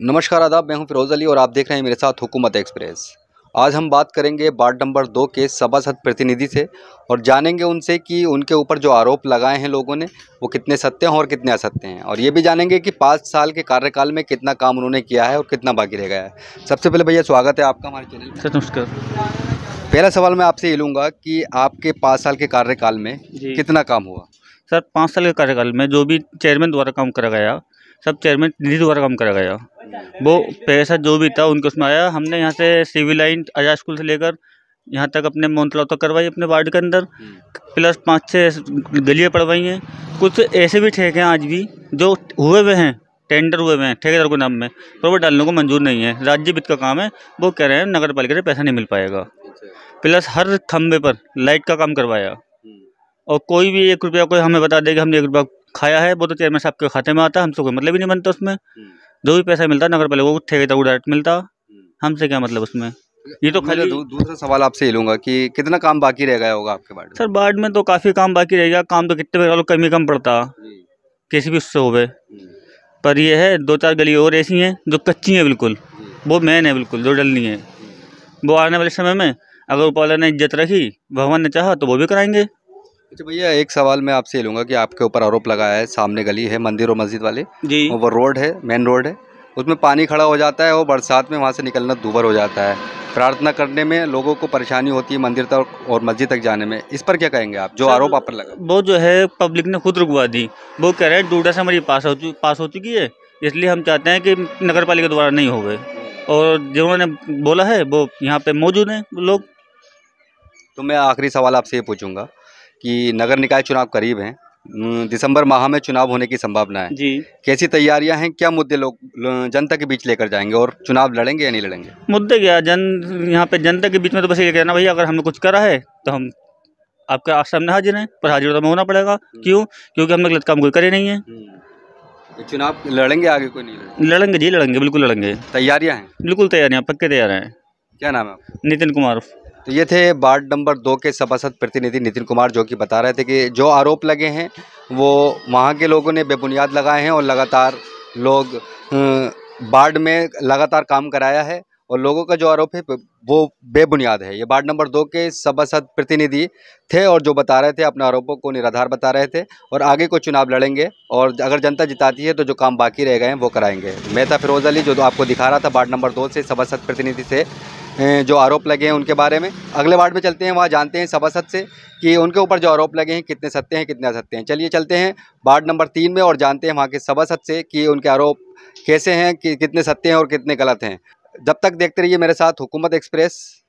नमस्कार आदाब, मैं हूं फिरोज़ अली और आप देख रहे हैं मेरे साथ हुकूमत एक्सप्रेस। आज हम बात करेंगे वार्ड नंबर 2 के सभासद प्रतिनिधि से और जानेंगे उनसे कि उनके ऊपर जो आरोप लगाए हैं लोगों ने वो कितने सत्य हैं और कितने असत्य हैं, और ये भी जानेंगे कि 5 साल के कार्यकाल में कितना काम उन्होंने किया है और कितना बाकी रह गया है। सबसे पहले भैया स्वागत है आपका हमारे चैनल सर नमस्कार। पहला सवाल मैं आपसे ये लूँगा कि आपके 5 साल के कार्यकाल में जी कितना काम हुआ? सर, 5 साल के कार्यकाल में जो भी चेयरमैन द्वारा काम करा गया, सब चेयरमैन निधि द्वारा काम करा गया। वो पैसा जो भी था उनके उसमें आया। हमने यहाँ से सिविल लाइन आजाद स्कूल से लेकर यहाँ तक अपने मोहनतलाव तक करवाई अपने वार्ड के अंदर, प्लस 5-6 गलियाँ पड़वाई हैं। कुछ ऐसे भी ठेके हैं आज भी जो हुए हुए हैं, टेंडर हुए हुए हैं ठेकेदार के नाम में, पर वो डालने को मंजूर नहीं है। राज्य वित्त का काम है, वो कह रहे हैं नगर पालिका से पैसा नहीं मिल पाएगा। प्लस हर खंभे पर लाइट का काम करवाया, और कोई भी 1 रुपया कोई हमें बता दे कि हमने 1 रुपया खाया है, वो तो चेयरमैन साहब के खाते में आता, हमसे कोई मतलब ही नहीं बनता उसमें। जो भी पैसा मिलता नगर पालिका को ठेकेदार को डायरेक्ट मिलता, हमसे क्या मतलब उसमें। ये तो खाली दूसरा सवाल आपसे ये लूँगा कि कितना काम बाकी रह गया होगा आपके वार्ड में? सर, वार्ड में तो काफ़ी काम बाकी रह गया। काम तो कितने भी कम ही कम पड़ता किसी भी उससे होवे, पर ये है 2-4 गली और ऐसी हैं जो कच्ची हैं बिल्कुल, वो मेन है बिल्कुल, जो डलनी है। वो आने वाले समय में अगर ऊपर वाले ने इज्जत रखी, भगवान ने चाहा, तो वो भी कराएंगे। अच्छा भैया, एक सवाल मैं आपसे ये लूँगा कि आपके ऊपर आरोप लगाया है, सामने गली है मंदिर और मस्जिद वाले जी और वो रोड है, मेन रोड है, उसमें पानी खड़ा हो जाता है और बरसात में वहाँ से निकलना दूभर हो जाता है। प्रार्थना करने में लोगों को परेशानी होती है मंदिर तक और मस्जिद तक जाने में, इस पर क्या कहेंगे आप, जो आरोप आप पर लगा? वो जो है पब्लिक ने खुद रुकवा दी। वो कह रहे हैं डूडा से हमारी पास हो चुकी है, इसलिए हम चाहते हैं कि नगर पालिका द्वारा नहीं होवे, और जिन्होंने बोला है वो यहाँ पे मौजूद हैं लोग। तो मैं आखिरी सवाल आपसे ये पूछूंगा कि नगर निकाय चुनाव करीब हैं, दिसंबर माह में चुनाव होने की संभावना है जी, कैसी तैयारियां हैं, क्या मुद्दे लोग जनता के बीच लेकर जाएंगे और चुनाव लड़ेंगे या नहीं लड़ेंगे? मुद्दे क्या, यहाँ पे जनता के बीच में तो बस ये कहना, भैया अगर हमने कुछ करा है तो हम आपके सामने हाजिर हैं, पर हाजिर तो हमें होना पड़ेगा। क्यों? क्योंकि हमने गलत काम कोई करे नहीं है। ये चुनाव लड़ेंगे आगे, कोई नहीं लड़ेंगे? लड़ेंगे जी, लड़ेंगे, बिल्कुल लड़ेंगे। तैयारियां हैं? बिल्कुल तैयार हैं, पक्के तैयार हैं। क्या नाम है आपका? नितिन कुमार। तो ये थे वार्ड नंबर 2 के सभासद प्रतिनिधि नितिन कुमार, जो कि बता रहे थे कि जो आरोप लगे हैं वो वहाँ के लोगों ने बेबुनियाद लगाए हैं और लगातार लोग वार्ड में लगातार काम कराया है और लोगों का जो आरोप है वो बेबुनियाद है। ये वार्ड नंबर 2 के सभासद प्रतिनिधि थे और जो बता रहे थे, अपने आरोपों को निराधार बता रहे थे और आगे को चुनाव लड़ेंगे और अगर जनता जिताती है तो जो काम बाकी रह गए हैं वो कराएंगे। मैं था फिरोज़ अली, जो आपको दिखा रहा था वार्ड नंबर 2 से सभासद प्रतिनिधि से जो आरोप लगे हैं उनके बारे में। अगले वार्ड में चलते हैं, वहाँ जानते हैं सभासद से कि उनके ऊपर जो आरोप लगे हैं कितने सत्य हैं कितने असत्य हैं। चलिए चलते हैं वार्ड नंबर 3 में और जानते हैं वहाँ के सभासद से कि उनके आरोप कैसे हैं, कि कितने सत्य हैं और कितने गलत हैं। जब तक देखते रहिए मेरे साथ हुकूमत एक्सप्रेस।